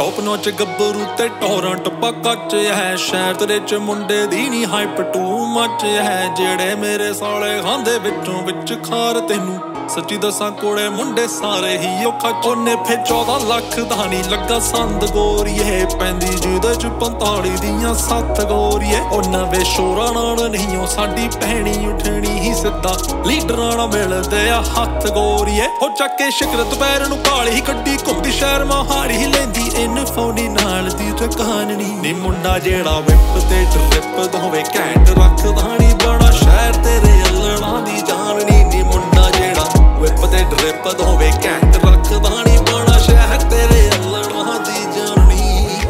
Top notch गब्बरू ते टोरां टप्पा कच है। शहर तेरे च मुंडे दी नी हाइप टू मच है। जेड़े मेरे साले खांदे विचों विच खार तेनू सच्ची दसां कोले मुंडे सारे ही खच। ओने फे 14 लाख दा नी लगा संद गोरीए पैंदी जिदे च 45 दियां 7 गोरीए। ओ नवे शोरा नाल नहीं ओ साडी भैणी उठणी ही सिद्धा लीडरां नाल मिलदे आ हत्थ गोरीए। हो चक्के शिकर दुपहर नूं काली गड्डी घुमदी शहर मोहाली लैंदी इन फौनी नाल दी रकाननी। नी मुंडा जेड़ा विप ते ट्रिप दोवे घैंट रखदा नी बड़ा शहर तेरे अल्लड़ां दी जाननी। नी मुंडा जेड़ा विप ते ट्रिप दोवे घैंट रखदा नी बड़ा शहर तेरे अल्लड़ां दी जाननी।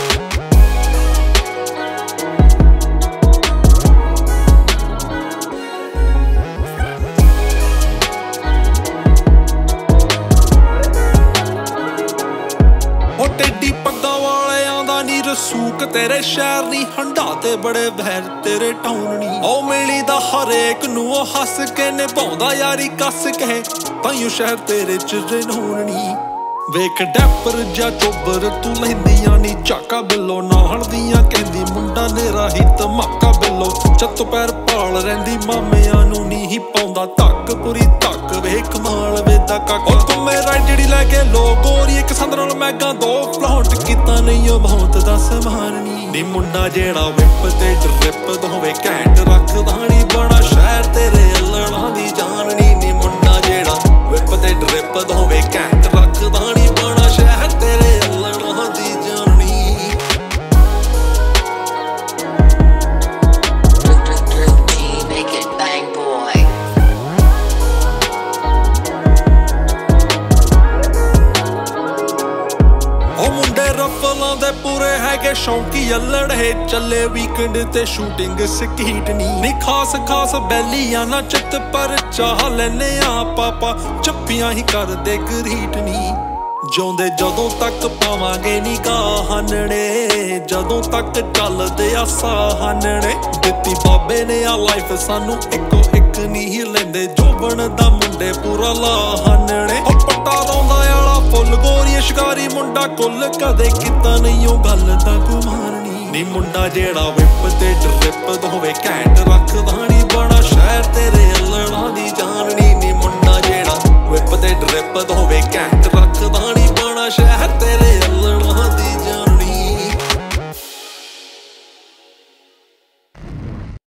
ओ टेडी पग्गा वालियां दा नी रसूक तेरे शहर नी हंडाते बड़े बहर तेरे टाउन नी। ओ मिली दा हरेक नू ओ हस के निभाउंदा यारी कस के ताइयों शहर तेरे च रनौन नी। वेख डैपर जा चोबर तू लैंदियां नी झाका बिल्लो नाहण दियां कहंदी मुंडा नेरा ही धमाका बिल्लो। चत पैर पाल रहिंदी मामियां नू नी ही पाउंदा धक पूरी धक वेख माल वेदा कक। ओ तू मेरा जेड़ी लैके लो गोरी एक संद नाल मैगा दो फ्लॉट कीता नहीं ओ बहुत दा समान नी। नी मुंडा जेड़ा विप ते ट्रिप दोवे घैंट रखदा नी बड़ा शहर तेरे अल्लड़ां दी जाननी। नी मुंडा जेड़ा विप ते ट्रिप दोवे घैंट रखदा नी बड़ा शहर तेरे अल्लड़ां दी जाननी। Make it bang boy. ओ मुंडे रफलां दे पूरे हैगे शौकी अल्लड़े चले वीकेंड ते शूटिंग सकीट नी। खास खास बैलियां ना चित पर चाह लैने आ पापा चप्पियां ही कर दे गरीट नी। जिउंदे जदों तक पावांगे नी गाहनड़े जदों तक चलदे आ साहनड़े। दित्ती बाबे ने आ लाइफ सानू इको इक नहीं लैंदे जोबन दा मुंडे पूरा लाहनड़े। ओ पट्टा रौंदा आला फुल गोरी शिकारी मुंडा कुल कदे किता नहीं ओ गल दा गुमान नी। नी मुंडा जेड़ा विप ते ट्रिप दोवे घैंट रखदा नी बड़ा शहर तेरे अल्लड़ां दी जाननी। नी मुंडा जेड़ा विप ते ट्रिप दोवे घैंट रखदा नी बड़ा शहर तेरे